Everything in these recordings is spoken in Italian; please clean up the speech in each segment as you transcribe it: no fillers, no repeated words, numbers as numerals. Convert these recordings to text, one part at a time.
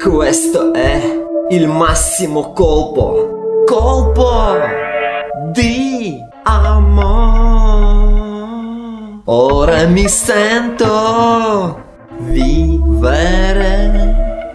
Questo è il massimo colpo di amore. Ora mi sento vivere.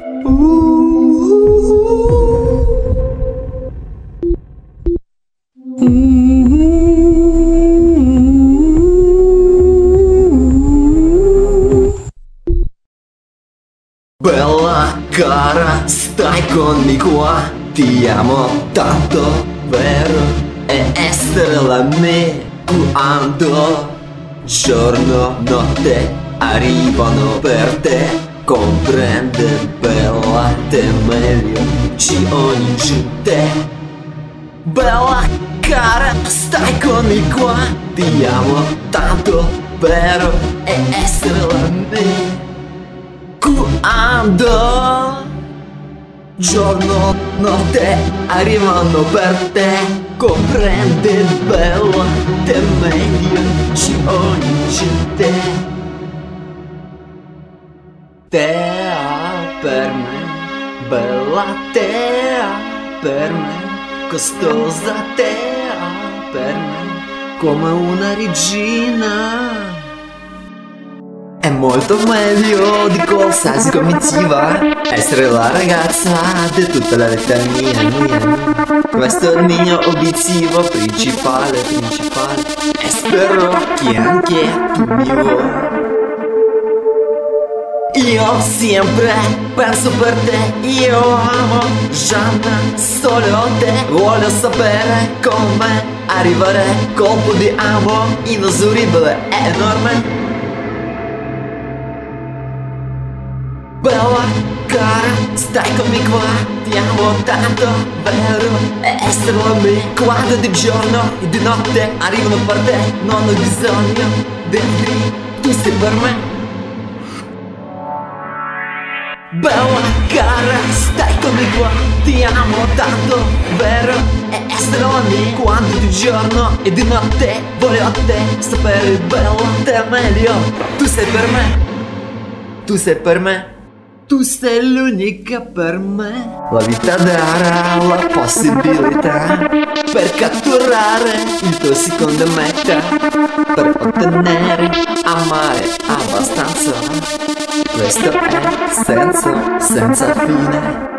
Bella cara, stai con me qua. Ti amo tanto, vero? E essere la me quando giorno, notte arrivano per te. Comprende, bella, te meglio ci ogni te. Bella cara, stai con me qua. Ti amo tanto, vero? E essere la me quando giorno, notte arrivano per te. Comprende, bella, te meglio ci ogni te. Tea per me, bella tea per me, costosa tea per me, come una regina. È molto meglio di qualsiasi comitiva essere la ragazza di tutta la vita mia. Questo è il mio obiettivo principale. E spero che anche tu mi vuoi. Io sempre penso per te, io amo Gianna, solo te. Voglio sapere come arrivare, colpo di amore inesauribile e enorme. Bella cara, stai con me qua. Ti amo tanto, vero? E essere con me quando di giorno e di notte arrivano per te. Non ho bisogno di altri, tu sei per me. Bella cara, stai con me qua. Ti amo tanto, vero? E essere con me quando di giorno e di notte. Voglio a te sapere, bella, te meglio. Tu sei per me. Tu sei per me. Tu sei l'unica per me. La vita darà la possibilità per catturare il tuo secondo meta, per ottenere amare abbastanza. Questo è senza fine.